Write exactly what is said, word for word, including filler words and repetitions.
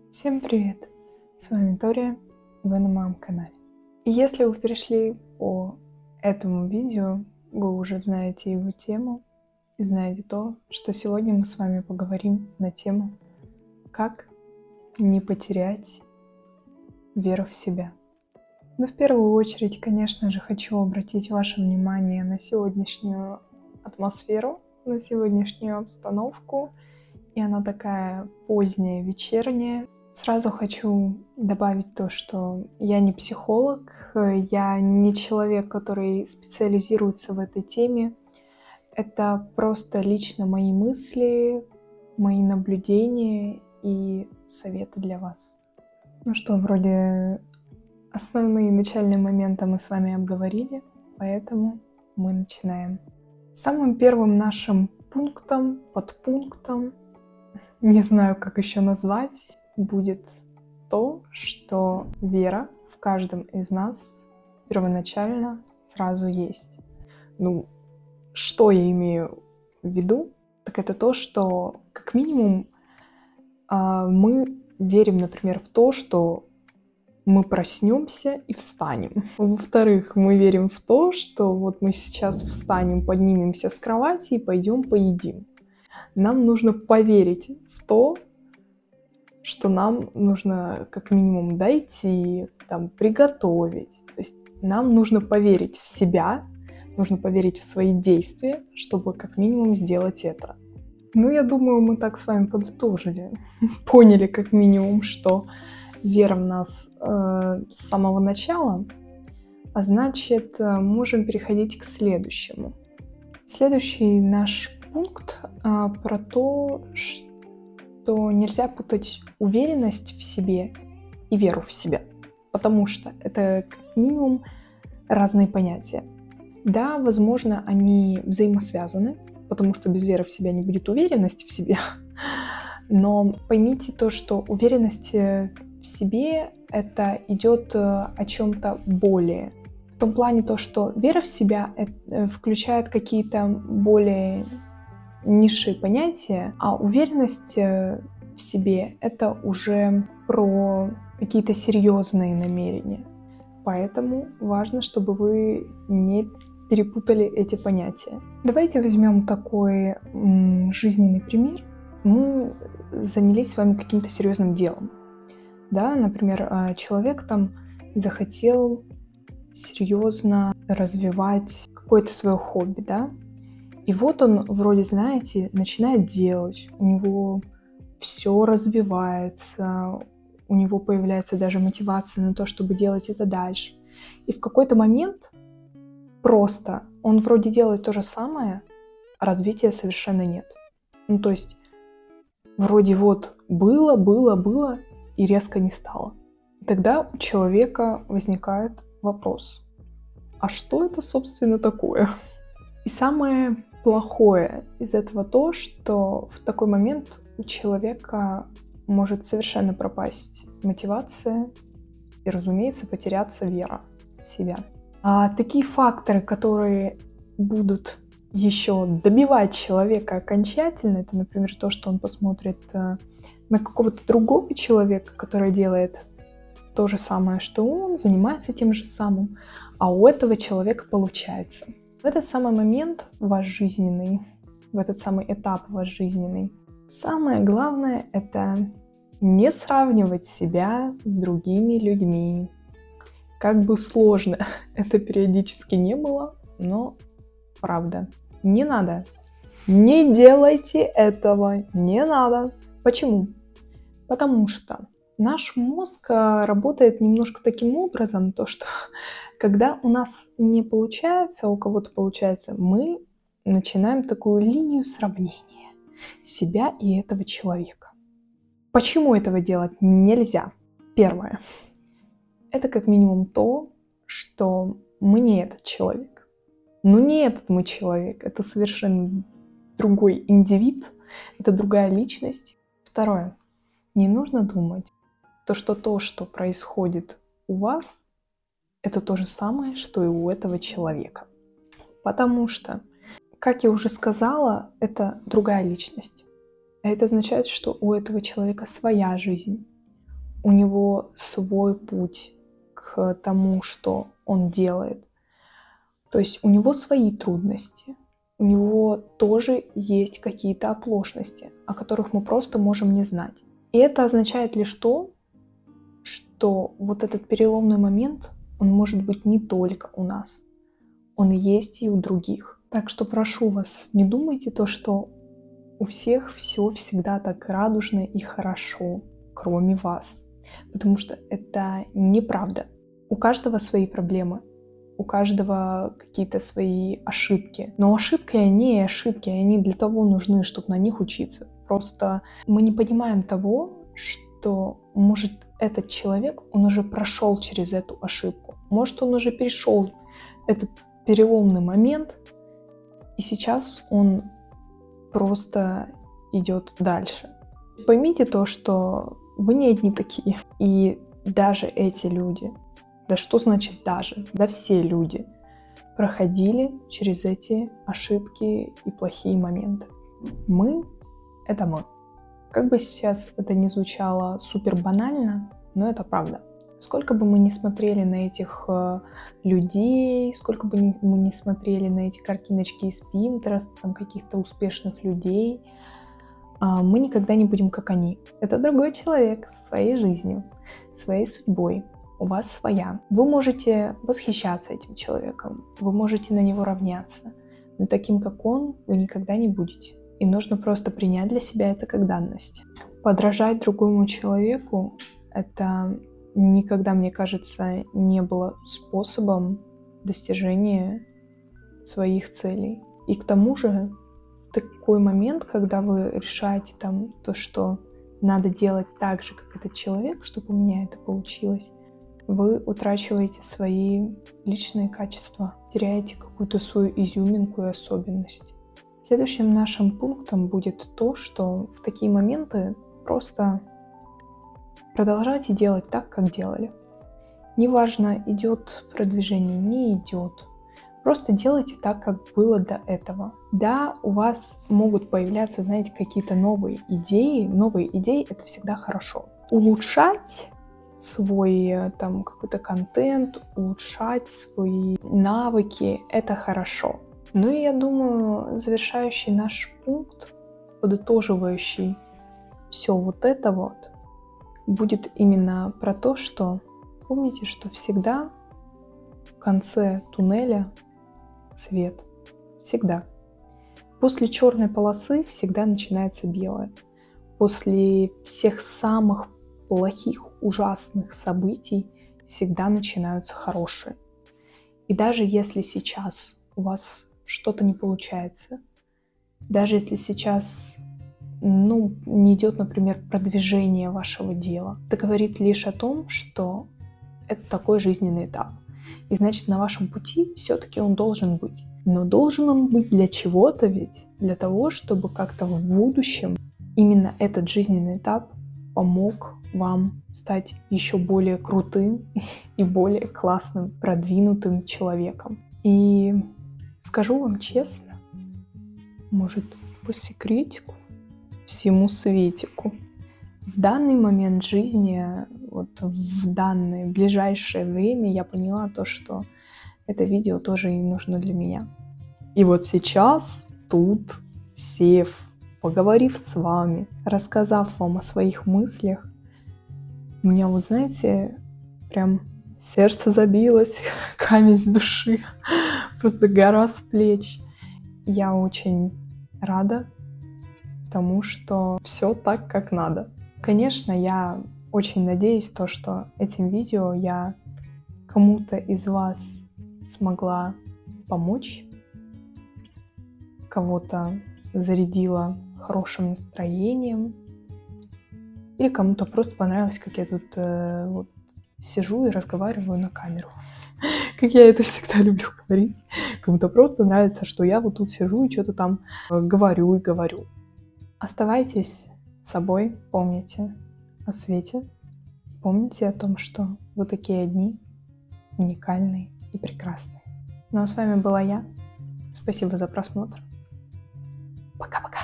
Всем привет! С вами Тория, и вы на моем канале. И если вы перешли по этому видео, вы уже знаете его тему и знаете то, что сегодня мы с вами поговорим на тему «Как не потерять веру в себя». Но в первую очередь, конечно же, хочу обратить ваше внимание на сегодняшнюю атмосферу, на сегодняшнюю обстановку, и она такая поздняя, вечерняя. Сразу хочу добавить то, что я не психолог, я не человек, который специализируется в этой теме. Это просто лично мои мысли, мои наблюдения и советы для вас. Ну что, вроде основные начальные моменты мы с вами обговорили, поэтому мы начинаем. Самым первым нашим пунктом, подпунктом, не знаю, как еще назвать, будет то, что вера в каждом из нас первоначально сразу есть. Ну, что я имею в виду? Так это то, что как минимум мы верим, например, в то, что мы проснемся и встанем. Во-вторых, мы верим в то, что вот мы сейчас встанем, поднимемся с кровати и пойдем поедим. Нам нужно поверить в то, что нам нужно как минимум дойти, там, приготовить. То есть нам нужно поверить в себя, нужно поверить в свои действия, чтобы как минимум сделать это. Ну, я думаю, мы так с вами подытожили, поняли как минимум, что вера в нас э, с самого начала, а значит, можем переходить к следующему. Следующий наш пункт э, про то, что то нельзя путать уверенность в себе и веру в себя, потому что это как минимум разные понятия. Да, возможно, они взаимосвязаны, потому что без веры в себя не будет уверенности в себе, но поймите то, что уверенность в себе это идет о чем-то более. В том плане то, что вера в себя включает какие-то более низшие понятия, а уверенность в себе — это уже про какие-то серьезные намерения. Поэтому важно, чтобы вы не перепутали эти понятия. Давайте возьмем такой м, жизненный пример. Мы занялись с вами каким-то серьезным делом. Да, например, человек там захотел серьезно развивать какое-то свое хобби, да? И вот он, вроде, знаете, начинает делать, у него все развивается, у него появляется даже мотивация на то, чтобы делать это дальше. И в какой-то момент просто он вроде делает то же самое, а развития совершенно нет. Ну, то есть вроде вот было, было, было, и резко не стало. И тогда у человека возникает вопрос, а что это, собственно, такое? И самое плохое из этого то, что в такой момент у человека может совершенно пропасть мотивация и, разумеется, потеряться вера в себя. А такие факторы, которые будут еще добивать человека окончательно, это, например, то, что он посмотрит на какого-то другого человека, который делает то же самое, что он, занимается тем же самым, а у этого человека получается. В этот самый момент ваш жизненный, в этот самый этап ваш жизненный, самое главное — это не сравнивать себя с другими людьми. Как бы сложно это периодически не было, но правда. Не надо. Не делайте этого. Не надо. Почему? Потому что наш мозг работает немножко таким образом, то что когда у нас не получается, а у кого-то получается, мы начинаем такую линию сравнения себя и этого человека. Почему этого делать нельзя? Первое. Это как минимум то, что мы не этот человек. Ну не этот мы человек, это совершенно другой индивид, это другая личность. Второе. Не нужно думать, то, что то, что происходит у вас, это то же самое, что и у этого человека. Потому что, как я уже сказала, это другая личность. А это означает, что у этого человека своя жизнь. у него свой путь к тому, что он делает. То есть у него свои трудности, у него тоже есть какие-то оплошности, о которых мы просто можем не знать. И это означает лишь то, что вот этот переломный момент, он может быть не только у нас, он есть и у других. Так что прошу вас, не думайте то, что у всех все всегда так радужно и хорошо, кроме вас. Потому что это неправда. У каждого свои проблемы, у каждого какие-то свои ошибки. Но ошибки, они ошибки, они для того нужны, чтобы на них учиться. Просто мы не понимаем того, что, может, этот человек, он уже прошел через эту ошибку. Может, он уже перешел этот переломный момент, и сейчас он просто идет дальше. Поймите то, что вы не одни такие. И даже эти люди, да что значит даже, да все люди проходили через эти ошибки и плохие моменты. Мы — это мы. Как бы сейчас это ни звучало супер банально, но это правда. Сколько бы мы ни смотрели на этих э, людей, сколько бы ни, мы ни смотрели на эти картиночки из Pinterest, там каких-то успешных людей, э, мы никогда не будем как они. Это другой человек с своей жизнью, своей судьбой. У вас своя. Вы можете восхищаться этим человеком, вы можете на него равняться, но таким, как он, вы никогда не будете. И нужно просто принять для себя это как данность. Подражать другому человеку — это никогда, мне кажется, не было способом достижения своих целей. И к тому же, в такой момент, когда вы решаете там то, что надо делать так же, как этот человек, чтобы у меня это получилось, вы утрачиваете свои личные качества, теряете какую-то свою изюминку и особенность. Следующим нашим пунктом будет то, что в такие моменты просто продолжайте делать так, как делали. Неважно, идет продвижение, не идет. Просто делайте так, как было до этого. Да, у вас могут появляться, знаете, какие-то новые идеи. Новые идеи — это всегда хорошо. Улучшать свой там какой-то контент, улучшать свои навыки — это хорошо. Ну и я думаю, завершающий наш пункт, подытоживающий все вот это вот, будет именно про то, что помните, что всегда в конце туннеля свет. Всегда. После черной полосы всегда начинается белое. После всех самых плохих, ужасных событий всегда начинаются хорошие. И даже если сейчас у вас что-то не получается, даже если сейчас, ну, не идет, например, продвижение вашего дела, это говорит лишь о том, что это такой жизненный этап. И значит, на вашем пути все-таки он должен быть. Но должен он быть для чего-то ведь, для того, чтобы как-то в будущем именно этот жизненный этап помог вам стать еще более крутым и более классным, продвинутым человеком. И скажу вам честно, может, по секретику, всему светику, в данный момент жизни, вот в данное ближайшее время я поняла то, что это видео тоже и нужно для меня. И вот сейчас, тут, сев, поговорив с вами, рассказав вам о своих мыслях, у меня, вот знаете, прям сердце забилось, камень с души, просто гора с плеч. Я очень рада тому, что все так, как надо. Конечно, я очень надеюсь, то, что этим видео я кому-то из вас смогла помочь, кого-то зарядила хорошим настроением, или кому-то просто понравилось, как я тут э, вот, сижу и разговариваю на камеру. Как я это всегда люблю говорить. Кому-то просто нравится, что я вот тут сижу и что-то там говорю и говорю. Оставайтесь собой, помните о свете, помните о том, что вы такие одни, уникальные и прекрасные. Ну а с вами была я. Спасибо за просмотр. Пока-пока.